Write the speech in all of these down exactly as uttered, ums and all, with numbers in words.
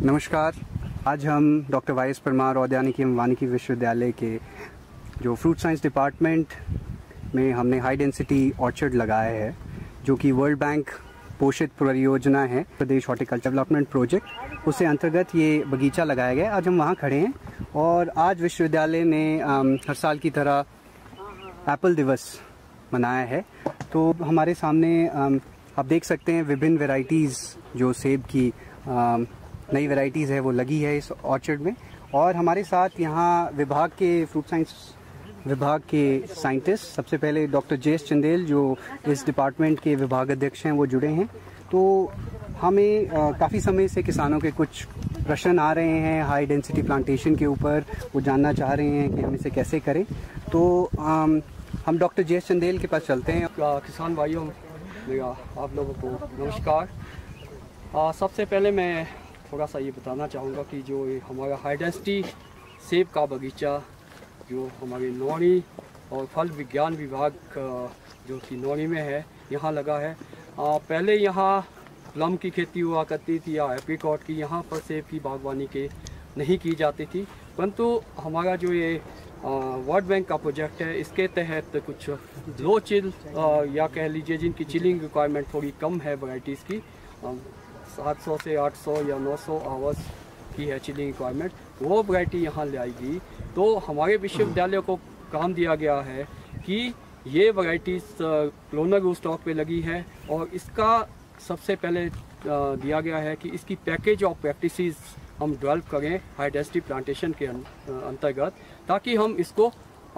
नमस्कार। आज हम डॉक्टर वाई एस परमार औद्यानिकी एवं वानिकी विश्वविद्यालय के जो फ्रूट साइंस डिपार्टमेंट में हमने हाई डेंसिटी ऑर्चर्ड लगाया है, जो कि वर्ल्ड बैंक पोषित परियोजना है, प्रदेश हॉर्टिकल्चर डेवलपमेंट प्रोजेक्ट, उसके अंतर्गत ये बगीचा लगाया गया। आज हम वहाँ खड़े हैं और आज विश्वविद्यालय ने हर साल की तरह एप्पल दिवस मनाया है। तो हमारे सामने आप देख सकते हैं विभिन्न वैरायटीज़ जो सेब की नई वैरायटीज़ है वो लगी है इस ऑर्चर्ड में। और हमारे साथ यहाँ विभाग के फ्रूट साइंस विभाग के साइंटिस्ट, सबसे पहले डॉक्टर जे एस चंदेल जो इस डिपार्टमेंट के विभाग अध्यक्ष हैं, वो जुड़े हैं। तो हमें काफ़ी समय से किसानों के कुछ प्रश्न आ रहे हैं हाई डेंसिटी प्लांटेशन के ऊपर, वो जानना चाह रहे हैं कि हम इसे कैसे करें। तो आम, हम डॉक्टर जे एस चंदेल के पास चलते हैं। किसान भाइयों, आप लोगों को नमस्कार। आ, सबसे पहले मैं थोड़ा सा ये बताना चाहूँगा कि जो हमारा हाई डेंसिटी सेब का बगीचा जो हमारे नौणी और फल विज्ञान विभाग जो कि नौणी में है, यहाँ लगा है। आ, पहले यहाँ प्लम की खेती हुआ करती थी या एप्रिकॉट की, यहाँ पर सेब की बागवानी के नहीं की जाती थी। परंतु हमारा जो ये वर्ल्ड बैंक का प्रोजेक्ट है, इसके तहत कुछ लो चिल या कह लीजिए जिनकी चिलिंग रिक्वायरमेंट थोड़ी कम है वैरायटीज़ की, सात सौ से आठ सौ या नौ सौ आवर्स की है चिलिंग रिक्वायरमेंट, वो वैरायटी यहाँ ले आएगी। तो हमारे विश्वविद्यालय को काम दिया गया है कि ये वैरायटीज़ क्लोनर रूट स्टॉक पे लगी है और इसका सबसे पहले दिया गया है कि इसकी पैकेज ऑफ प्रैक्टिसेस हम डेवलप करें हाई डेंसिटी प्लांटेशन के अंतर्गत, ताकि हम इसको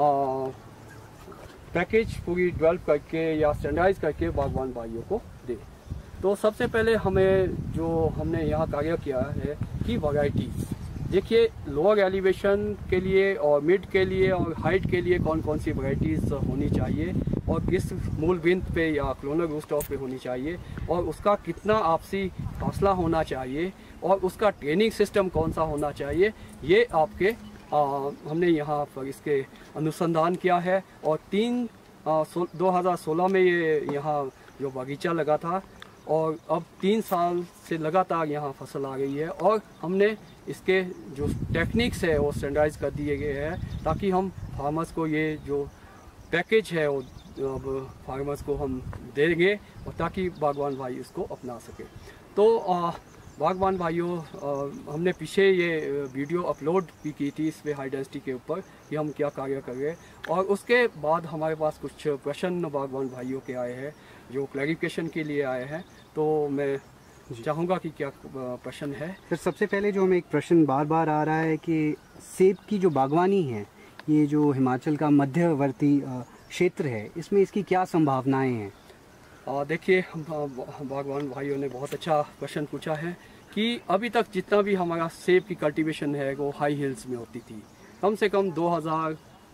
पैकेज पूरी डेवलप करके या स्टैंडर्डाइज करके बागवान भाइयों को दें। तो सबसे पहले हमें जो हमने यहाँ कार्य किया है कि वैरायटीज़ देखिए, लोअर एलिवेशन के लिए और मिड के लिए और हाइट के लिए कौन कौन सी वैरायटीज़ होनी चाहिए और किस मूल बिंदु पे या क्लोनर रूट स्टॉक पे होनी चाहिए और उसका कितना आपसी फासला होना चाहिए और उसका ट्रेनिंग सिस्टम कौन सा होना चाहिए, ये आपके आ, हमने यहाँ पर इसके अनुसंधान किया है। और तीन आ, सो, दो हज़ार सोलह में ये यहाँ जो बगीचा लगा था और अब तीन साल से लगातार यहाँ फसल आ गई है और हमने इसके जो टेक्निक्स है वो स्टैंडर्डाइज कर दिए गए हैं, ताकि हम फार्मर्स को ये जो पैकेज है वो अब फार्मर्स को हम देंगे और ताकि बागवान भाई इसको अपना सके। तो आ, बागवान भाइयों, हमने पीछे ये वीडियो अपलोड भी की थी इस पे हाई डेंसिटी के ऊपर कि हम क्या कार्य कर रहे हैं, और उसके बाद हमारे पास कुछ प्रश्न बागवान भाइयों के आए हैं जो क्लैरिफिकेशन के लिए आए हैं। तो मैं चाहूँगा कि क्या प्रश्न है। फिर सबसे पहले जो हमें एक प्रश्न बार बार आ रहा है कि सेब की जो बागवानी है, ये जो हिमाचल का मध्यवर्ती क्षेत्र है, इसमें इसकी क्या संभावनाएं हैं? देखिए, बागवान भाइयों ने बहुत अच्छा प्रश्न पूछा है कि अभी तक जितना भी हमारा सेब की कल्टीवेशन है वो हाई हिल्स में होती थी, कम से कम दो हज़ार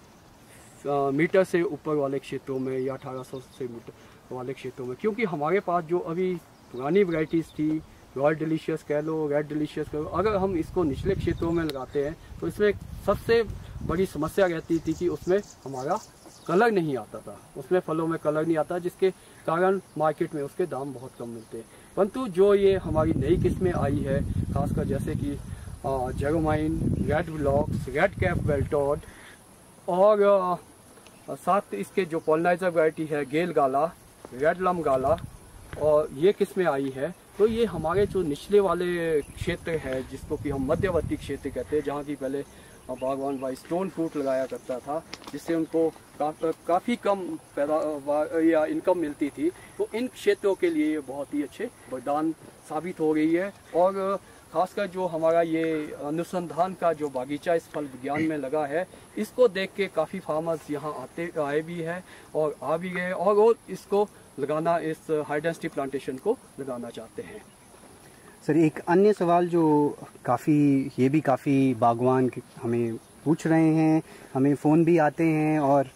मीटर से ऊपर वाले क्षेत्रों में या अठारह सौ से मीटर वाले क्षेत्रों में, क्योंकि हमारे पास जो अभी पुरानी वैरायटीज़ थी, रॉयल डिलीशियस कह लो, रेड डिलीशियस कह लो, अगर हम इसको निचले क्षेत्रों में लगाते हैं तो इसमें सबसे बड़ी समस्या रहती थी कि उसमें हमारा कलर नहीं आता था, उसमें फलों में कलर नहीं आता, जिसके कारण मार्केट में उसके दाम बहुत कम मिलते हैं। परंतु जो ये हमारी नई किस्में आई है, खासकर जैसे कि Jeromine, red velox, red cap valtod और आ, साथ इसके जो पॉलिनाइजर वैरायटी है गेल गाला, रेड लम गाला, और ये किस्में आई है, तो ये हमारे जो निचले वाले क्षेत्र है जिसको कि हम मध्यवर्ती क्षेत्र कहते हैं, जहाँ की पहले बागवान भाई स्टोन फ्रूट लगाया करता था, जिससे उनको का, काफ़ी कम पैदावार या इनकम मिलती थी, तो इन क्षेत्रों के लिए ये बहुत ही अच्छे वरदान साबित हो रही है। और खासकर जो हमारा ये अनुसंधान का जो बागीचा इस फल विज्ञान में लगा है, इसको देख के काफ़ी फार्मर्स यहाँ आते आए भी हैं और आ भी गए और वो इसको लगाना, इस हाई डेंसिटी प्लांटेशन को लगाना चाहते हैं। सर, एक अन्य सवाल जो काफ़ी ये भी काफ़ी बागवान हमें पूछ रहे हैं, हमें फ़ोन भी आते हैं और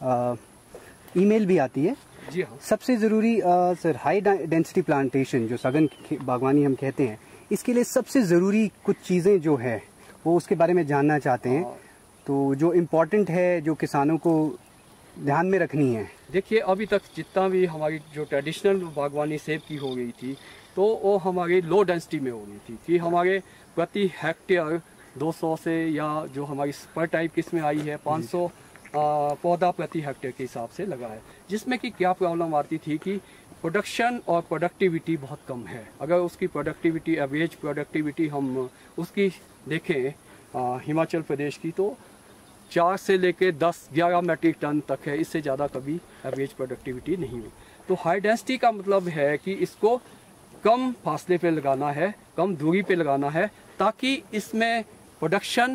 ईमेल भी आती है। जी हाँ। सबसे ज़रूरी सर, हाई डेंसिटी प्लांटेशन जो सघन बागवानी हम कहते हैं, इसके लिए सबसे ज़रूरी कुछ चीज़ें जो है वो उसके बारे में जानना चाहते हैं। तो जो इम्पोर्टेंट है, जो किसानों को ध्यान में रखनी है। देखिए, अभी तक जितना भी हमारी जो ट्रेडिशनल बागवानी सेब की हो गई थी, तो वो हमारी लो डेंसिटी में हो गई थी कि हमारे प्रति हेक्टेयर दो सौ से या जो हमारी स्पर टाइप किस्में आई है पाँच सौ पौधा प्रति हेक्टेयर के हिसाब से लगा है, जिसमें कि क्या प्रॉब्लम आती थी कि प्रोडक्शन और प्रोडक्टिविटी बहुत कम है। अगर उसकी प्रोडक्टिविटी एवरेज प्रोडक्टिविटी हम उसकी देखें आ, हिमाचल प्रदेश की, तो चार से लेके दस ग्यारह मेट्रिक टन तक है, इससे ज़्यादा कभी एवरेज प्रोडक्टिविटी नहीं हुई। तो हाई डेंसिटी का मतलब है कि इसको कम फासले पे लगाना है, कम दूरी पे लगाना है, ताकि इसमें प्रोडक्शन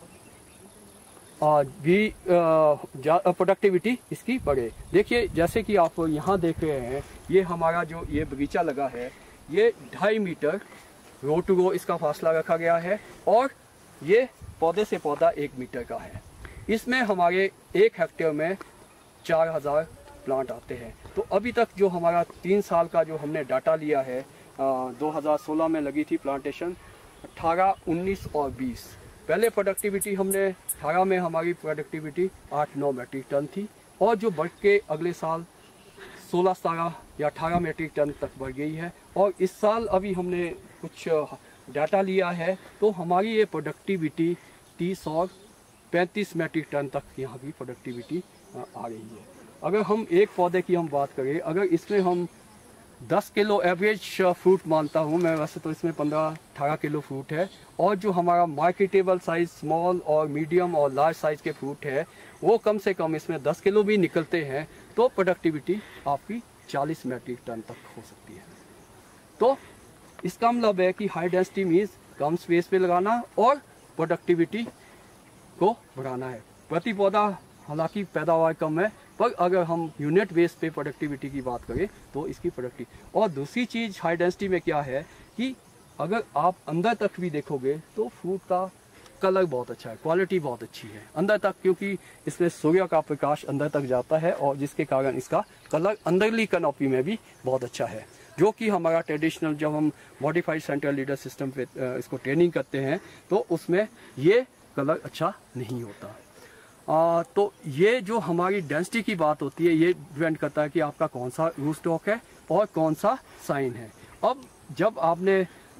भी प्रोडक्टिविटी इसकी बढ़े। देखिए जैसे कि आप यहाँ देख रहे हैं, ये हमारा जो ये बगीचा लगा है, ये ढाई मीटर रो टू रो इसका फासला रखा गया है और ये पौधे से पौधा एक मीटर का है। इसमें हमारे एक हेक्टेयर में चार हजार प्लांट आते हैं। तो अभी तक जो हमारा तीन साल का जो हमने डाटा लिया है, दो हज़ार सोलह में लगी थी प्लांटेशन, अठारह, उन्नीस और बीस। पहले प्रोडक्टिविटी हमने अठारह में हमारी प्रोडक्टिविटी आठ नौ मेट्रिक टन थी और जो बढ़ के अगले साल सोलह सत्रह या अठारह मेट्रिक टन तक बढ़ गई है। और इस साल अभी हमने कुछ डाटा लिया है, तो हमारी ये प्रोडक्टिविटी तीस और पैंतीस मेट्रिक टन तक यहाँ की प्रोडक्टिविटी आ रही है। अगर हम एक पौधे की हम बात करें, अगर इसमें हम दस किलो एवरेज फ्रूट मानता हूँ मैं, वैसे तो इसमें पंद्रह अठारह किलो फ्रूट है, और जो हमारा मार्केटेबल साइज स्मॉल और मीडियम और लार्ज साइज के फ्रूट है वो कम से कम इसमें दस किलो भी निकलते हैं, तो प्रोडक्टिविटी आपकी चालीस मेट्रिक टन तक हो सकती है। तो इसका मतलब है कि हाई डेंसिटी मीन्स कम स्पेस पे लगाना और प्रोडक्टिविटी को बढ़ाना है। प्रति पौधा हालांकि पैदावार कम है, पर अगर हम यूनिट बेस पे प्रोडक्टिविटी की बात करें तो इसकी प्रोडक्टिव। और दूसरी चीज़ हाई डेंसिटी में क्या है कि अगर आप अंदर तक भी देखोगे तो फ्रूट का कलर बहुत अच्छा है, क्वालिटी बहुत अच्छी है अंदर तक, क्योंकि इसमें सूर्य का प्रकाश अंदर तक जाता है और जिसके कारण इसका कलर अंदरली कैनोपी में भी बहुत अच्छा है, जो कि हमारा ट्रेडिशनल जब हम मॉडिफाइड सेंट्रल लीडर सिस्टम पे इसको ट्रेनिंग करते हैं तो उसमें ये कलर अच्छा नहीं होता। आ, तो ये जो हमारी डेंसिटी की बात होती है, ये डिपेंड करता है कि आपका कौन सा रूट स्टॉक है और कौन सा साइन है। अब जब आपने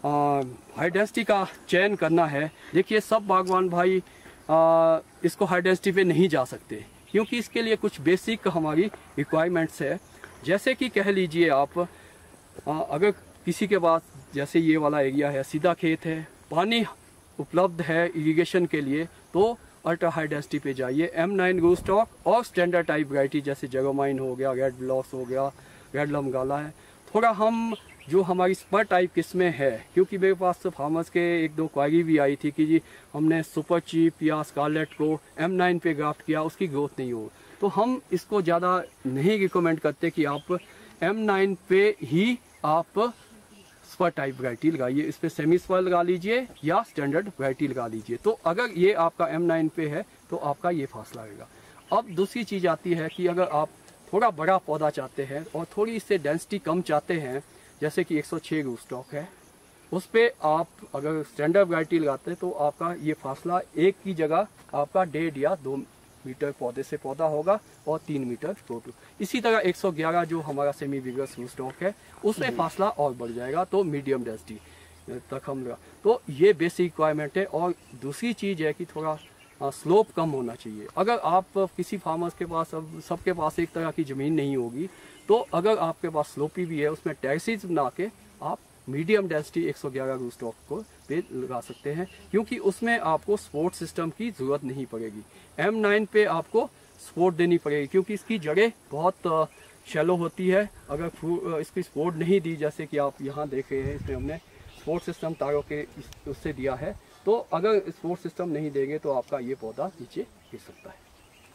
हाई डेंसिटी का चयन करना है, देखिए सब बागवान भाई आ, इसको हाई डेंसिटी पे नहीं जा सकते, क्योंकि इसके लिए कुछ बेसिक हमारी रिक्वायरमेंट्स है। जैसे कि कह लीजिए आप आ, अगर किसी के पास जैसे ये वाला एरिया है, सीधा खेत है, पानी उपलब्ध है इरिगेशन के लिए, तो अल्ट्रा हाई डेंसिटी पे जाइए। एम नाइन रूट स्टॉक और स्टैंडर्ड टाइप वैरायटी जैसे जगोमाइन हो गया, रेड ब्लॉक्स हो गया, रेड लमगाला है। थोड़ा हम जो हमारी स्पर टाइप किस्में है, क्योंकि मेरे पास तो फार्मर्स के एक दो क्वारी भी आई थी कि जी हमने सुपर चीप या स्कारलेट को एम नाइन पे ग्राफ्ट किया, उसकी ग्रोथ नहीं हो, तो हम इसको ज़्यादा नहीं रिकमेंड करते कि आप एम नाइन पे ही आप स्पर टाइप वैरायटी लगाइए, इस पर सेमी स्पर लगा लीजिए या स्टैंडर्ड वैरायटी लगा लीजिए। तो अगर ये आपका एम नाइन पे है तो आपका ये फासला रहेगा। अब दूसरी चीज़ आती है कि अगर आप थोड़ा बड़ा पौधा चाहते हैं और थोड़ी इससे डेंसिटी कम चाहते हैं, जैसे कि एक सौ छह रूट स्टॉक है, उस पर आप अगर स्टैंडर्ड वैरायटी लगाते हैं तो आपका ये फासला एक की जगह आपका डेढ़ या दो मीटर पौधे से पौधा होगा और तीन मीटर टोटल। इसी तरह एक सौ ग्यारह जो हमारा सेमी विगरस रूट स्टॉक है उसमें फासला और बढ़ जाएगा, तो मीडियम डेंसिटी तक हम लगा। तो ये बेसिक रिक्वायरमेंट है। और दूसरी चीज़ है कि थोड़ा स्लोप कम होना चाहिए। अगर आप किसी फार्मर्स के पास, अब सबके पास एक तरह की ज़मीन नहीं होगी, तो अगर आपके पास स्लोपी भी है, उसमें टेरेसेस बना के आप मीडियम डेंसिटी एक सौ ग्यारह रूट स्टॉक को पे लगा सकते हैं, क्योंकि उसमें आपको सपोर्ट सिस्टम की ज़रूरत नहीं पड़ेगी। एम नाइन पे आपको सपोर्ट देनी पड़ेगी, क्योंकि इसकी जड़ें बहुत शैलो होती है। अगर इसकी सपोर्ट नहीं दी, जैसे कि आप यहाँ देख रहे हैं, इसमें हमने सपोर्ट सिस्टम तारों के उससे दिया है, तो अगर सपोर्ट सिस्टम नहीं देंगे तो आपका ये पौधा नीचे गिर सकता है।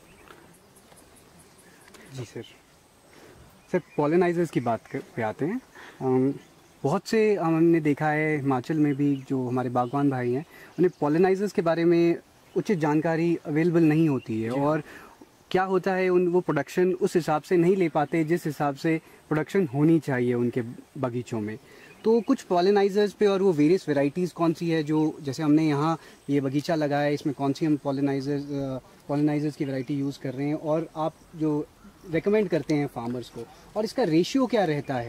जी सर। सर पॉलिनाइजर्स की बात पे आते हैं। बहुत से हमने देखा है हिमाचल में भी जो हमारे बागवान भाई हैं, उन्हें पॉलिनाइजर्स के बारे में उचित जानकारी अवेलेबल नहीं होती है, और क्या होता है उन वो प्रोडक्शन उस हिसाब से नहीं ले पाते जिस हिसाब से प्रोडक्शन होनी चाहिए उनके बगीचों में। तो कुछ पॉलिनाइजर्स पे और वो वेरियस वैरायटीज़ कौन सी है जो, जैसे हमने यहाँ ये बगीचा लगाया है, इसमें कौन सी हम पॉलिनाइजर्स पॉलिनाइजर्स की वैरायटी यूज़ कर रहे हैं, और आप जो रेकमेंड करते हैं फार्मर्स को, और इसका रेशियो क्या रहता है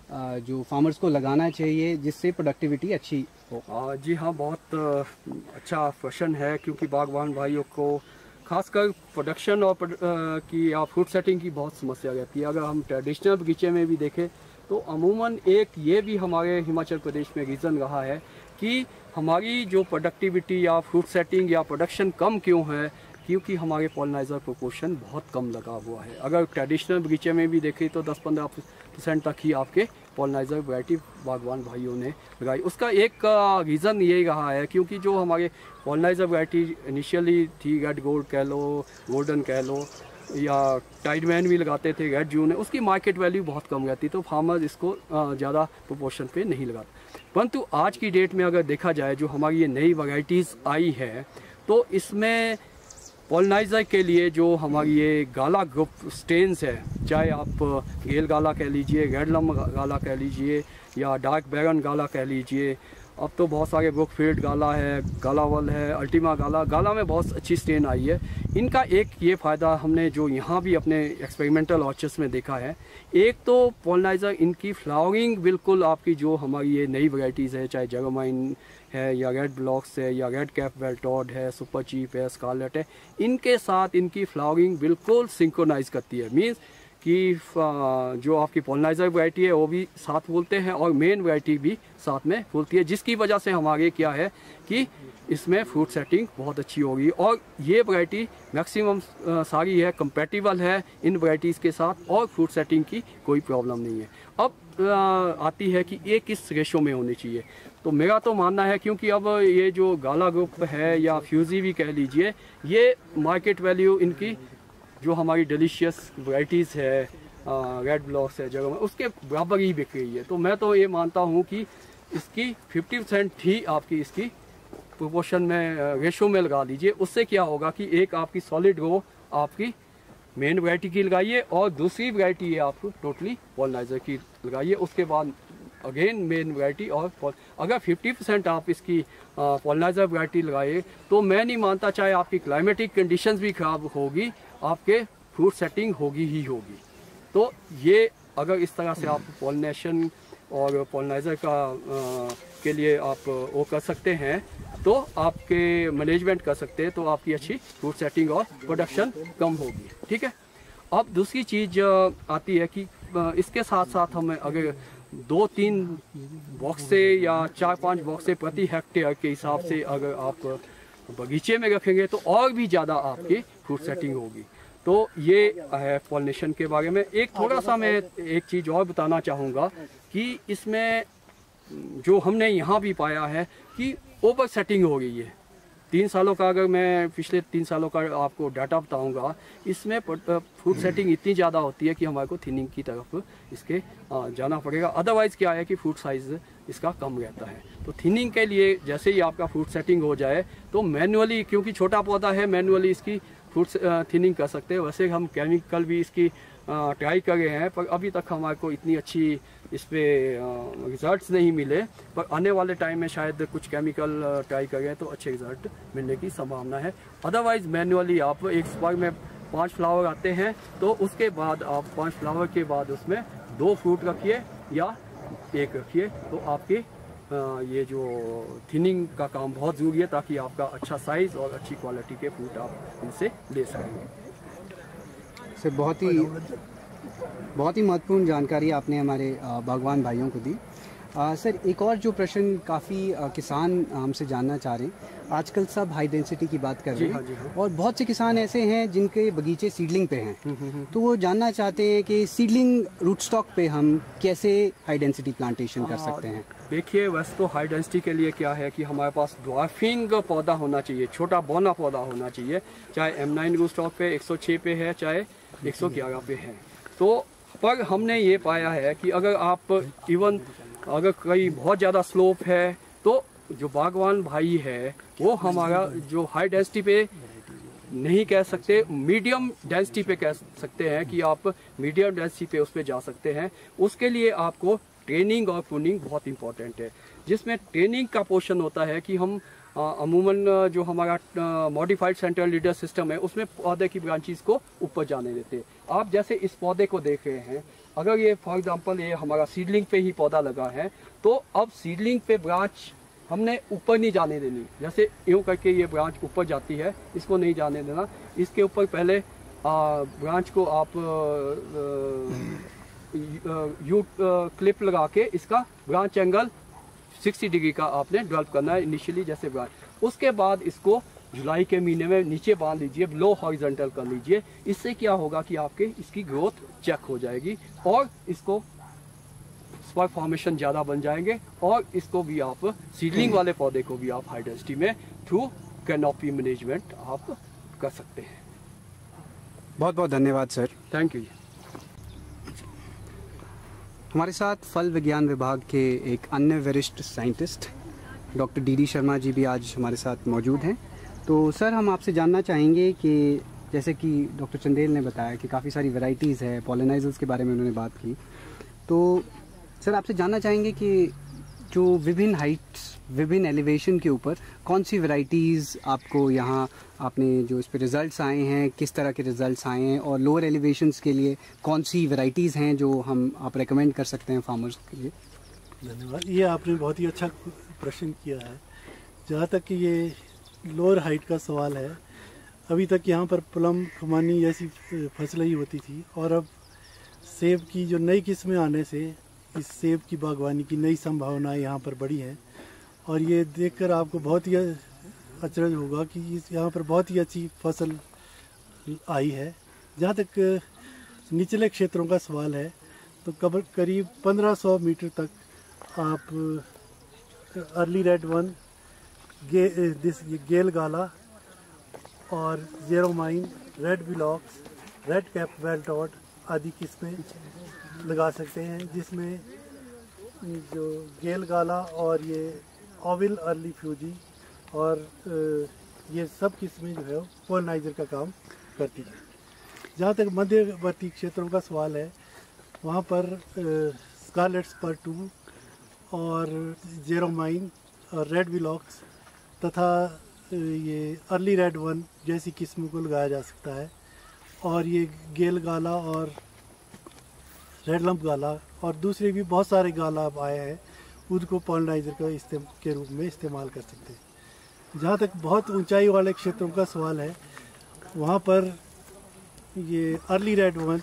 जो फार्मर्स को लगाना चाहिए जिससे प्रोडक्टिविटी अच्छी हो? आ, जी हाँ, बहुत अच्छा क्वेश्चन है, क्योंकि बागवान भाइयों को खासकर प्रोडक्शन और की या फ्रूट सेटिंग की बहुत समस्या रहती है। अगर हम ट्रेडिशनल बगीचे में भी देखें तो अमूमन एक ये भी हमारे हिमाचल प्रदेश में रीज़न रहा है कि हमारी जो प्रोडक्टिविटी या फ्रूट सेटिंग या प्रोडक्शन कम क्यों है, क्योंकि हमारे पॉलिनाइजर प्रोपोर्शन बहुत कम लगा हुआ है। अगर ट्रेडिशनल बगीचे में भी देखें तो दस पंद्रह परसेंट तक ही आपके पॉलिनाइजर वैरायटी बागवान भाइयों ने लगाई। उसका एक रीज़न यही रहा है, क्योंकि जो हमारे पॉलिनाइजर वैरायटी इनिशियली थी, रेड गोल्ड कह लो, गोल्डन कह लो, या टाइडमैन भी लगाते थे, रेड जून है, उसकी मार्केट वैल्यू बहुत कम रहती, तो फार्मर इसको ज़्यादा प्रोपोर्शन पे नहीं लगाते। परंतु आज की डेट में अगर देखा जाए, जो हमारी ये नई वैरायटीज़ आई है, तो इसमें पॉलिनाइजर के लिए जो हमारी ये गाला ग्रुप स्टेन्स है, चाहे आप गेल गाला कह लीजिए, रेड लम गाला कह लीजिए, या डार्क बैरन गाला कह लीजिए, अब तो बहुत सारे ब्रुकफील्ड गाला है, गालावल है, अल्टीमा गाला, गाला में बहुत अच्छी स्टेन आई है। इनका एक ये फ़ायदा हमने जो यहाँ भी अपने एक्सपेरिमेंटल ऑर्चर्ड्स में देखा है, एक तो पॉलिनाइजर इनकी फ्लावरिंग बिल्कुल आपकी जो हमारी ये नई वैरायटीज़ है, चाहे जगमाइन है या रेड ब्लॉक्स है या रेड कैप वेल्टॉड है, सुपर चीप है, स्कारलेट है, इनके साथ इनकी फ्लावरिंग बिल्कुल सिंक्रोनाइज करती है। मीन्स कि जो आपकी पॉलिनाइजर वैरायटी है वो भी साथ फूलते हैं और मेन वैरायटी भी साथ में फूलती है, जिसकी वजह से हमारे क्या है कि इसमें फ्रूट सेटिंग बहुत अच्छी होगी। और ये वैरायटी मैक्सिमम सारी है कंपैटिबल है इन वैरायटीज़ के साथ, और फ्रूट सेटिंग की कोई प्रॉब्लम नहीं है। अब आ, आती है कि ये किस रेशो में होनी चाहिए, तो मेरा तो मानना है, क्योंकि अब ये जो गाला ग्रुप है या फ्यूजी भी कह लीजिए, ये मार्केट वैल्यू इनकी जो हमारी डिलीशियस वैरायटीज़ है, रेड ब्लॉक्स है, जगह में उसके बराबर ही बिक रही है। तो मैं तो ये मानता हूँ कि इसकी फिफ्टी परसेंट ही आपकी इसकी प्रोपोर्शन में रेशो में लगा दीजिए। उससे क्या होगा कि एक आपकी सॉलिड ग्रो आपकी मेन वैरायटी की लगाइए, और दूसरी वैरायटी है आप टोटली पॉलिनाइजर की लगाइए। उसके बाद अगेन मेन वैरायटी, और अगर फिफ्टी परसेंट आप इसकी पॉलिनाइजर वैरायटी लगाइए, तो मैं नहीं मानता, चाहे आपकी क्लाइमेटिक कंडीशंस भी खराब होगी, आपके फ्रूट सेटिंग होगी ही होगी। तो ये अगर इस तरह से आप पॉलिनेशन और पॉलिनाइजर का आ, के लिए आप वो कर सकते हैं, तो आपके मैनेजमेंट कर सकते हैं, तो आपकी अच्छी फ्रूट सेटिंग और प्रोडक्शन कम होगी। ठीक है। अब दूसरी चीज़ आती है कि इसके साथ साथ हमें अगर दो तीन बॉक्से या चार पांच बॉक्से प्रति हेक्टेयर के हिसाब से अगर आप बगीचे में रखेंगे, तो और भी ज़्यादा आपकी फ्रूट सेटिंग होगी। तो ये है पॉलिनेशन के बारे में। एक थोड़ा सा मैं एक चीज़ और बताना चाहूँगा कि इसमें जो हमने यहाँ भी पाया है कि ओवर सेटिंग हो गई है। तीन सालों का अगर मैं पिछले तीन सालों का आपको डाटा बताऊंगा, इसमें फ्रूट सेटिंग इतनी ज़्यादा होती है कि हमारे को थिनिंग की तरफ इसके जाना पड़ेगा। अदरवाइज़ क्या है कि फ्रूट साइज़ इसका कम रहता है। तो थिनिंग के लिए जैसे ही आपका फ्रूट सेटिंग हो जाए, तो मैनुअली, क्योंकि छोटा पौधा है, मैनुअली इसकी फ्रूट थिनिंग कर सकते हैं। वैसे हम केमिकल भी इसकी ट्राई कर रहे हैं, पर अभी तक हमारे को इतनी अच्छी इस पर रिजल्ट्स नहीं मिले, पर आने वाले टाइम में शायद कुछ केमिकल ट्राई करें तो अच्छे रिजल्ट मिलने की संभावना है। अदरवाइज मैनुअली आप एक बार में पांच फ्लावर आते हैं, तो उसके बाद आप पांच फ्लावर के बाद उसमें दो फ्रूट रखिए या एक रखिए, तो आपके ये जो थिनिंग का काम बहुत ज़रूरी है, ताकि आपका अच्छा साइज़ और अच्छी क्वालिटी के फ्रूट आप इनसे ले सकेंगे। सर, बहुत ही बहुत ही महत्वपूर्ण जानकारी आपने हमारे बागवान भाइयों को दी। आ, सर, एक और जो प्रश्न काफ़ी किसान हमसे जानना चाह रहे हैं, आजकल सब हाई डेंसिटी की बात कर रहे हैं, हाँ, हाँ। और बहुत से किसान ऐसे हैं जिनके बगीचे सीडलिंग पे हैं, तो वो जानना चाहते हैं कि सीडलिंग रूट स्टॉक पे हम कैसे हाई डेंसिटी प्लांटेशन कर सकते हैं। देखिए, वैसे तो हाई डेंसिटी के लिए क्या है कि हमारे पास ड्वार्फिंग पौधा होना चाहिए, छोटा बौना पौधा होना चाहिए, चाहे एम नाइन रूट स्टॉक पे एक सौ छह पे है, चाहे एक सौ ग्यारह पे है। तो पर हमने ये पाया है कि अगर आप इवन अगर कहीं बहुत ज़्यादा स्लोप है, तो जो बागवान भाई है वो हमारा जो हाई डेंसिटी पे नहीं कह सकते, मीडियम डेंसिटी पे कह सकते हैं कि आप मीडियम डेंसिटी पे उस पर जा सकते हैं। उसके लिए आपको ट्रेनिंग और प्रूनिंग बहुत इंपॉर्टेंट है, जिसमें ट्रेनिंग का पोर्शन होता है कि हम अमूमन जो हमारा मॉडिफाइड सेंट्रल लीडर सिस्टम है, उसमें पौधे की ब्रांचेस को ऊपर जाने देते हैं। आप जैसे इस पौधे को देख रहे हैं, अगर ये फॉर एग्जांपल ये हमारा सीडलिंग पे ही पौधा लगा है, तो अब सीडलिंग पे ब्रांच हमने ऊपर नहीं जाने देनी। जैसे यूँ करके ये ब्रांच ऊपर जाती है, इसको नहीं जाने देना। इसके ऊपर पहले आ, ब्रांच को आप यू क्लिप लगा के इसका ब्रांच एंगल साठ डिग्री का आपने डेवलप करना है इनिशियली, जैसे ब्रांच। उसके बाद इसको जुलाई के महीने में नीचे बांध लीजिए, लो हॉरिजॉन्टल कर लीजिए। इससे क्या होगा कि आपके इसकी ग्रोथ चेक हो जाएगी और इसको स्पर्क फॉर्मेशन ज़्यादा बन जाएंगे, और इसको भी आप सीडलिंग वाले पौधे को भी आप हाई डेंसिटी में थ्रू कैनोपी मैनेजमेंट आप कर सकते हैं। बहुत बहुत धन्यवाद सर। Thank you. हमारे साथ फल विज्ञान विभाग के एक अन्य वरिष्ठ scientist doctor D D Sharma ji भी आज हमारे साथ मौजूद हैं। तो सर, हम आपसे जानना चाहेंगे कि जैसे कि डॉक्टर चंदेल ने बताया कि काफ़ी सारी वैरायटीज़ है, पॉलिनाइजर्स के बारे में उन्होंने बात की, तो सर आपसे जानना चाहेंगे कि जो विभिन्न हाइट्स, विभिन्न एलिवेशन के ऊपर कौन सी वैरायटीज़ आपको यहाँ आपने जो इस पे रिज़ल्ट्स आए हैं, किस तरह के रिज़ल्ट्स आए हैं, और लोअर एलिवेशंस के लिए कौन सी वैरायटीज़ हैं जो हम आप रेकमेंड कर सकते हैं फार्मर्स के लिए? धन्यवाद। ये आपने बहुत ही अच्छा प्रश्न किया है। जहाँ तक कि ये लोअर हाइट का सवाल है, अभी तक यहाँ पर प्लम, खुमानी जैसी फसलें ही होती थी, और अब सेब की जो नई किस्में आने से इस सेब की बागवानी की नई संभावनाएं यहाँ पर बढ़ी हैं। और ये देखकर आपको बहुत ही अचरज होगा कि इस यहाँ पर बहुत ही अच्छी फसल आई है। जहाँ तक निचले क्षेत्रों का सवाल है, तो कब करीब पंद्रह सौ मीटर तक आप अर्ली रेड वन, गे दिस गेल गाला और Jeromine, red velox, red cap valtod आदि किस्में लगा सकते हैं, जिसमें जो गेल गाला और ये ओविल अर्ली फ्यूजी और ये सब किस्में जो है पॉलिनाइजर का काम करती है। जहाँ तक मध्यवर्ती क्षेत्रों का सवाल है, वहाँ पर स्कारलेट स्पर टू और जेरोमाइन और रेड विलॉक्स तथा ये अर्ली रेड वन जैसी किस्मों को लगाया जा सकता है। और ये गेल गाला और रेड लंप गाला और दूसरे भी बहुत सारे गाला अब आए हैं, उनको पॉलिनाइजर का इस्तेम के रूप में इस्तेमाल कर सकते हैं। जहाँ तक बहुत ऊंचाई वाले क्षेत्रों का सवाल है, वहाँ पर ये अर्ली रेड वन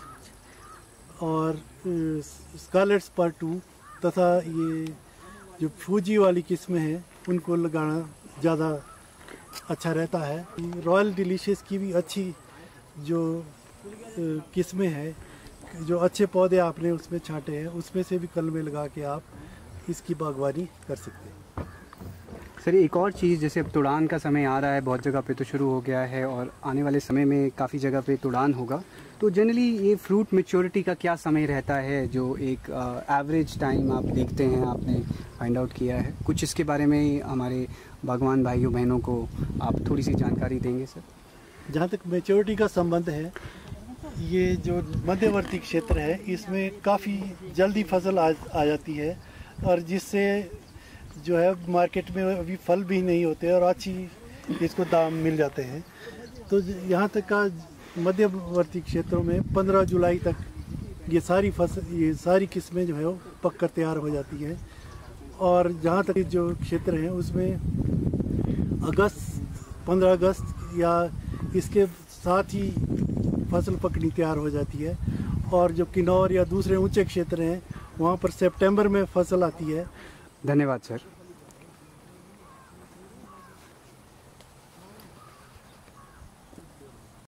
और स्कारलेट स्पर टू तथा ये जो फूजी वाली किस्में हैं, उनको लगाना ज़्यादा अच्छा रहता है। रॉयल डिलीशियस की भी अच्छी जो किस्में हैं, जो अच्छे पौधे आपने उसमें छांटे हैं, उसमें से भी कलमे लगा के आप इसकी बागवानी कर सकते हैं। सर, एक और चीज़, जैसे अब तुड़ान का समय आ रहा है, बहुत जगह पे तो शुरू हो गया है और आने वाले समय में काफ़ी जगह पे तुड़ान होगा, तो जनरली ये फ्रूट मैच्योरिटी का क्या समय रहता है, जो एक एवरेज टाइम आप देखते हैं, आपने फाइंड आउट किया है कुछ, इसके बारे में हमारे बागवान भाइयों बहनों को आप थोड़ी सी जानकारी देंगे सर? जहाँ तक मैच्योरिटी का संबंध है, ये जो मध्यवर्ती क्षेत्र है, इसमें काफ़ी जल्दी फसल आ, आ जाती है, और जिससे जो है मार्केट में अभी फल भी नहीं होते और अच्छी इसको दाम मिल जाते हैं। तो यहाँ तक का मध्यवर्ती क्षेत्रों में पंद्रह जुलाई तक ये सारी फसल, ये सारी किस्में जो है वो पक कर तैयार हो जाती हैं। और जहाँ तक जो क्षेत्र हैं उसमें अगस्त, पंद्रह अगस्त या इसके साथ ही फसल पकनी तैयार हो जाती है। और जो किन्नौर या दूसरे ऊंचे क्षेत्र हैं, वहाँ पर सितंबर में फसल आती है। धन्यवाद सर।